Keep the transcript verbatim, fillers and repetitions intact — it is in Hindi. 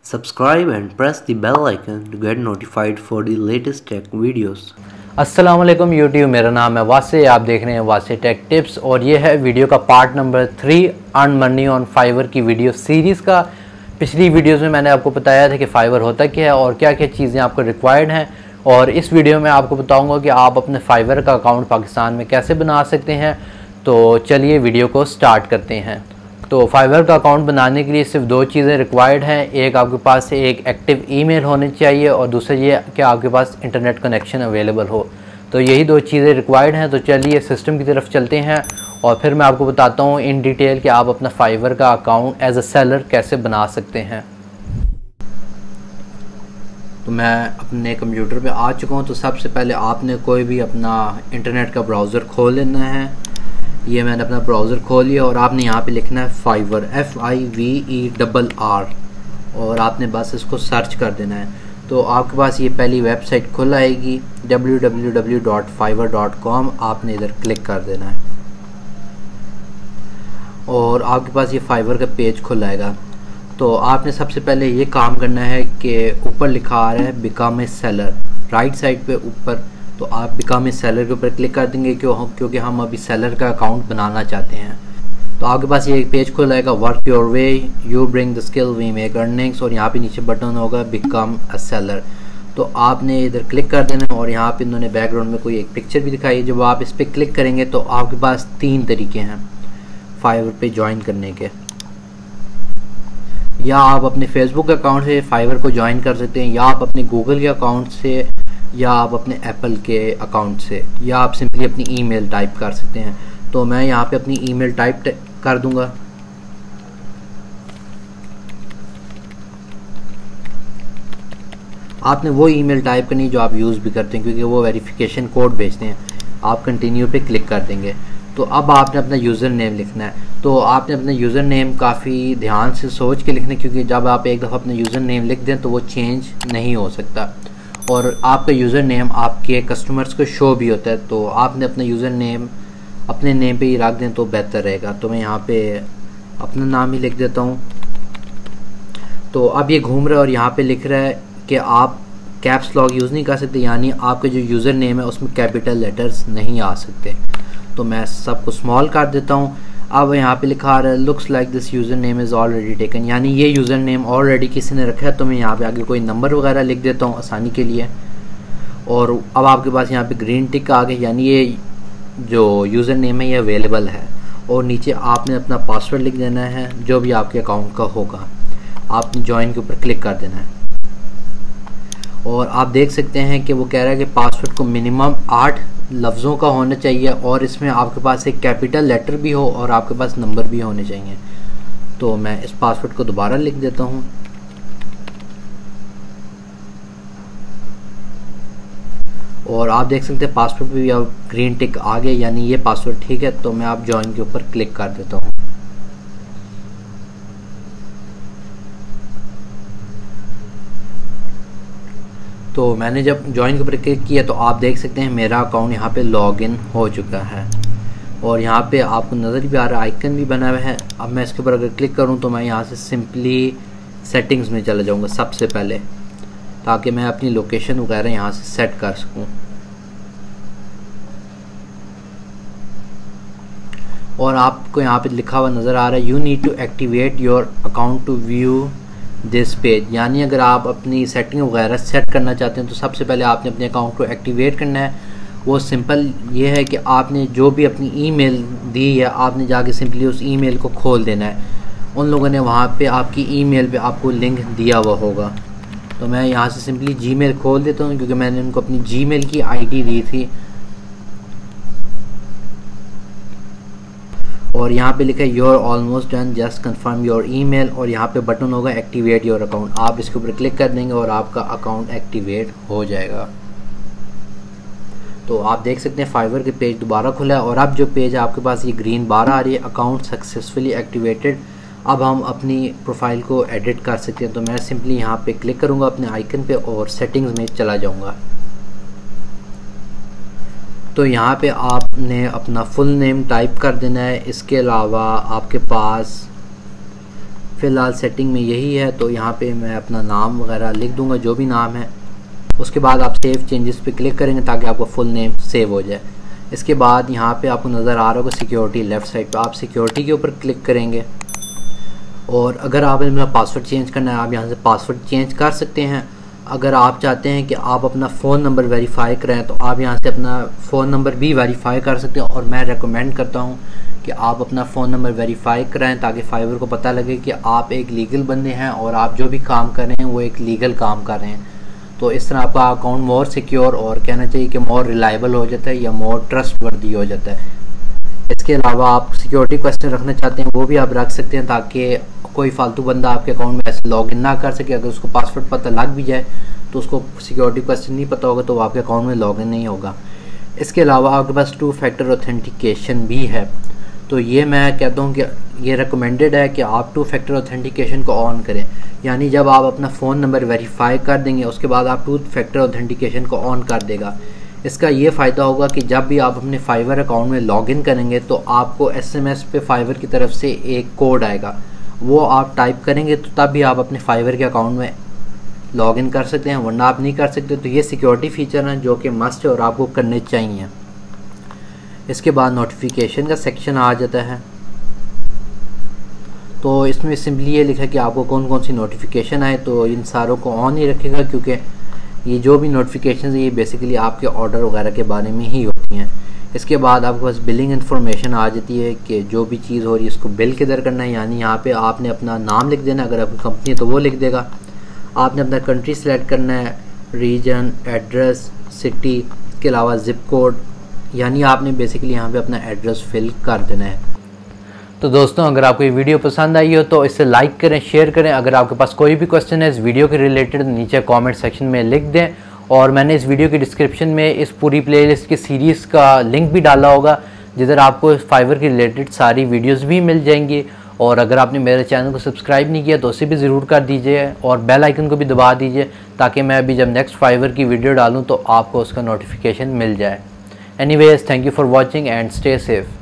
Subscribe and press the bell icon to get notified for the latest tech videos. अस्सलाम वालेकुम यूट्यूब, मेरा नाम है वासे, आप देख रहे हैं वासे टेक टिप्स और ये है वीडियो का part number three earn money on Fiverr की वीडियो सीरीज़ का। पिछली वीडियोस में मैंने आपको बताया था कि फाइवर होता क्या है और क्या क्या चीज़ें आपको रिक्वायर्ड हैं, और इस वीडियो में आपको बताऊंगा कि आप अपने फाइवर का अकाउंट पाकिस्तान में कैसे बना सकते हैं। तो चलिए वीडियो को स्टार्ट करते हैं। तो फाइवर का अकाउंट बनाने के लिए सिर्फ दो चीज़ें रिक्वायर्ड हैं। एक आपके पास एक एक्टिव ईमेल होनी चाहिए और दूसरा ये कि आपके पास इंटरनेट कनेक्शन अवेलेबल हो। तो यही दो चीज़ें रिक्वायर्ड हैं। तो चलिए सिस्टम की तरफ चलते हैं और फिर मैं आपको बताता हूँ इन डिटेल कि आप अपना फाइवर का अकाउंट एज अ सेलर कैसे बना सकते हैं। तो मैं अपने कंप्यूटर पे आ चुका हूँ। तो सबसे पहले आपने कोई भी अपना इंटरनेट का ब्राउज़र खोल लेना है। ये मैंने अपना ब्राउज़र खोल लिया और आपने यहाँ पे लिखना है Fiverr, F I V E double R, और आपने बस इसको सर्च कर देना है। तो आपके पास ये पहली वेबसाइट खुल आएगी W W W dot Fiverr dot com. आपने इधर क्लिक कर देना है और आपके पास ये फाइवर का पेज खुल आएगा। तो आपने सबसे पहले ये काम करना है कि ऊपर लिखा आ रहा है become a seller, right side पे ऊपर। तो आप बिकम ए सेलर के ऊपर क्लिक कर देंगे क्यों क्योंकि हम अभी सेलर का अकाउंट बनाना चाहते हैं। तो आपके पास ये एक पेज खुल आएगा, work your way, you bring the skill we make earnings, और यहाँ पे नीचे बटन होगा बिकम अ सेलर। तो आपने इधर क्लिक कर देना है और यहाँ पे इन्होंने बैकग्राउंड में कोई एक पिक्चर भी दिखाई है। जब आप इस पर क्लिक करेंगे तो आपके पास तीन तरीके हैं फाइवर पे ज्वाइन करने के। या आप अपने फेसबुक अकाउंट से फाइवर को ज्वाइन कर सकते हैं, या आप अपने गूगल के अकाउंट से, या आप अपने एप्पल के अकाउंट से, या आप सिंपली अपनी ईमेल टाइप कर सकते हैं। तो मैं यहाँ पे अपनी ईमेल टाइप कर दूंगा। आपने वो ईमेल टाइप करनी जो आप यूज़ भी करते हैं क्योंकि वो वेरिफिकेशन कोड भेजते हैं। आप कंटिन्यू पे क्लिक कर देंगे। तो अब आपने अपना यूज़र नेम लिखना है। तो आपने अपना यूज़र नेम काफ़ी ध्यान से सोच के लिखना है क्योंकि जब आप एक दफ़ा अपना यूज़र नेम लिख दें तो वो चेंज नहीं हो सकता, और आपका यूज़र नेम आपके कस्टमर्स को शो भी होता है। तो आपने अपना यूज़र नेम अपने नेम पे ही रख दें तो बेहतर रहेगा। तो मैं यहाँ पे अपना नाम ही लिख देता हूँ। तो अब ये घूम रहा है और यहाँ पे लिख रहा है कि आप कैप्स लॉक यूज़ नहीं कर सकते, यानी आपके जो यूज़र नेम है उसमें कैपिटल लेटर्स नहीं आ सकते। तो मैं सबको स्मॉल कर देता हूँ। अब यहाँ पे लिखा आ रहा है looks like this user name is already taken, यानी ये यूज़र नेम ऑलरेडी किसी ने रखा है। तो मैं यहाँ पे आगे कोई नंबर वगैरह लिख देता हूँ आसानी के लिए। और अब आपके पास यहाँ पे ग्रीन टिक आ गया, यानी ये जो यूज़र नेम है ये अवेलेबल है। और नीचे आपने अपना पासवर्ड लिख देना है जो भी आपके अकाउंट का होगा। आपने ज्वाइन के ऊपर क्लिक कर देना है और आप देख सकते हैं कि वो कह रहा है कि पासवर्ड को मिनिमम आठ लफ्ज़ों का होना चाहिए और इसमें आपके पास एक कैपिटल लेटर भी हो और आपके पास नंबर भी होने चाहिए। तो मैं इस पासवर्ड को दोबारा लिख देता हूँ और आप देख सकते हैं पासवर्ड पे भी अब ग्रीन टिक आ गया, यानी ये पासवर्ड ठीक है। तो मैं आप ज्वाइन के ऊपर क्लिक कर देता हूँ। तो मैंने जब ज्वाइन के ऊपर क्लिक किया तो आप देख सकते हैं मेरा अकाउंट यहाँ पे लॉगिन हो चुका है और यहाँ पे आपको नज़र भी आ रहा है, आइकन भी बना हुआ है। अब मैं इसके ऊपर अगर क्लिक करूँ तो मैं यहाँ से सिंपली सेटिंग्स में चला जाऊँगा सबसे पहले, ताकि मैं अपनी लोकेशन वगैरह यहाँ से सेट कर सकूँ। और आपको यहाँ पे लिखा हुआ नज़र आ रहा है you need to activate your account to view this page, यानी अगर आप अपनी सेटिंग वगैरह सेट करना चाहते हैं तो सबसे पहले आपने अपने अकाउंट को एक्टिवेट करना है। वो सिंपल ये है कि आपने जो भी अपनी ईमेल दी है आपने जाके सिंपली उस ईमेल को खोल देना है। उन लोगों ने वहाँ पे आपकी ईमेल पे आपको लिंक दिया हुआ होगा। तो मैं यहाँ से सिंपली जीमेल खोल देता हूँ क्योंकि मैंने उनको अपनी जीमेल की आईडी दी थी। और यहाँ पे लिखा है you're almost done, just confirm your email, और यहाँ पे बटन होगा एक्टिवेट योर अकाउंट। आप इसके ऊपर क्लिक कर देंगे और आपका अकाउंट एक्टिवेट हो जाएगा। तो आप देख सकते हैं फाइवर के पेज दोबारा खुला है और अब जो पेज है आपके पास ये ग्रीन बार आ रही है, अकाउंट सक्सेसफुली एक्टिवेटेड। अब हम अपनी प्रोफाइल को एडिट कर सकते हैं। तो मैं सिंपली यहाँ पे क्लिक करूँगा अपने आइकन पे और सेटिंग्स में चला जाऊँगा। तो यहाँ पे आपने अपना फुल नेम टाइप कर देना है। इसके अलावा आपके पास फ़िलहाल सेटिंग में यही है। तो यहाँ पे मैं अपना नाम वगैरह लिख दूँगा, जो भी नाम है। उसके बाद आप सेव चेंजेस पे क्लिक करेंगे ताकि आपका फुल नेम सेव हो जाए। इसके बाद यहाँ पे आपको नज़र आ रहा होगा सिक्योरिटी, लेफ़्ट साइड पे आप सिक्योरिटी के ऊपर क्लिक करेंगे। और अगर आपने अपना पासवर्ड चेंज करना है, आप यहाँ से पासवर्ड चेंज कर सकते हैं। अगर आप चाहते हैं कि आप अपना फ़ोन नंबर वेरीफाई करें तो आप यहाँ से अपना फ़ोन नंबर भी वेरीफाई कर सकते हैं। और मैं रेकमेंड करता हूँ कि आप अपना फ़ोन नंबर वेरीफाई कराएं ताकि फाइवर को पता लगे कि आप एक लीगल बंदे हैं और आप जो भी काम कर रहे हैं वो एक लीगल काम कर रहे हैं। तो इस तरह आपका अकाउंट मोर सिक्योर और कहना चाहिए कि मोर रिलायबल हो जाता है या मोर ट्रस्टवर्दी हो जाता है। इसके अलावा आप सिक्योरिटी क्वेश्चन रखना चाहते हैं वो भी आप रख सकते हैं ताकि कोई फालतू बंदा आपके अकाउंट में ऐसे लॉगिन ना कर सके। अगर उसको पासवर्ड पता लग भी जाए तो उसको सिक्योरिटी क्वेश्चन नहीं पता होगा तो वो आपके अकाउंट में लॉगिन नहीं होगा। इसके अलावा आपके पास टू फैक्टर ऑथेंटिकेशन भी है। तो ये मैं कहता हूँ कि ये रिकमेंडेड है कि आप टू फैक्टर ऑथेंटिकेशन को ऑन करें। यानी जब आप अपना फ़ोन नंबर वेरीफाई कर देंगे उसके बाद आप टू फैक्टर ऑथेंटिकेशन को ऑन कर देगा। इसका ये फ़ायदा होगा कि जब भी आप अपने फाइवर अकाउंट में लॉगिन करेंगे तो आपको एसएमएस पे फाइवर की तरफ से एक कोड आएगा, वो आप टाइप करेंगे तो तब भी आप अपने फाइवर के अकाउंट में लॉगिन कर सकते हैं, वरना आप नहीं कर सकते। तो ये सिक्योरिटी फ़ीचर हैं जो कि मस्ट है और आपको करने चाहिए। इसके बाद नोटिफिकेशन का सेक्शन आ जाता है। तो इसमें सिंपली ये लिखा है कि आपको कौन कौन सी नोटिफिकेशन आए, तो इन सारों को ऑन ही रखेगा क्योंकि ये जो भी नोटिफिकेशन है ये बेसिकली आपके ऑर्डर वगैरह के बारे में ही होती हैं। इसके बाद आपके पास बिलिंग इन्फॉर्मेशन आ जाती है कि जो भी चीज़ हो रही है उसको बिल किधर करना है। यानी यहाँ पे आपने अपना नाम लिख देना, अगर आपकी कंपनी है तो वो लिख देगा। आपने अपना कंट्री सेलेक्ट करना है, रीजन, एड्रेस, सिटी, इसके अलावा ज़िप कोड, यानी आपने बेसिकली यहाँ पे अपना एड्रेस फिल कर देना है। तो दोस्तों अगर आपको ये वीडियो पसंद आई हो तो इसे लाइक करें, शेयर करें। अगर आपके पास कोई भी क्वेश्चन है इस वीडियो के रिलेटेड नीचे कमेंट सेक्शन में लिख दें। और मैंने इस वीडियो के डिस्क्रिप्शन में इस पूरी प्लेलिस्ट की सीरीज़ का लिंक भी डाला होगा जिधर आपको फाइवर के रिलेटेड सारी वीडियोज़ भी मिल जाएंगी। और अगर आपने मेरे चैनल को सब्सक्राइब नहीं किया तो उसे भी ज़रूर कर दीजिए और बेल आइकन को भी दबा दीजिए ताकि मैं अभी जब नेक्स्ट फाइवर की वीडियो डालूँ तो आपको उसका नोटिफिकेशन मिल जाए। Anyways, thank you for watching and stay safe.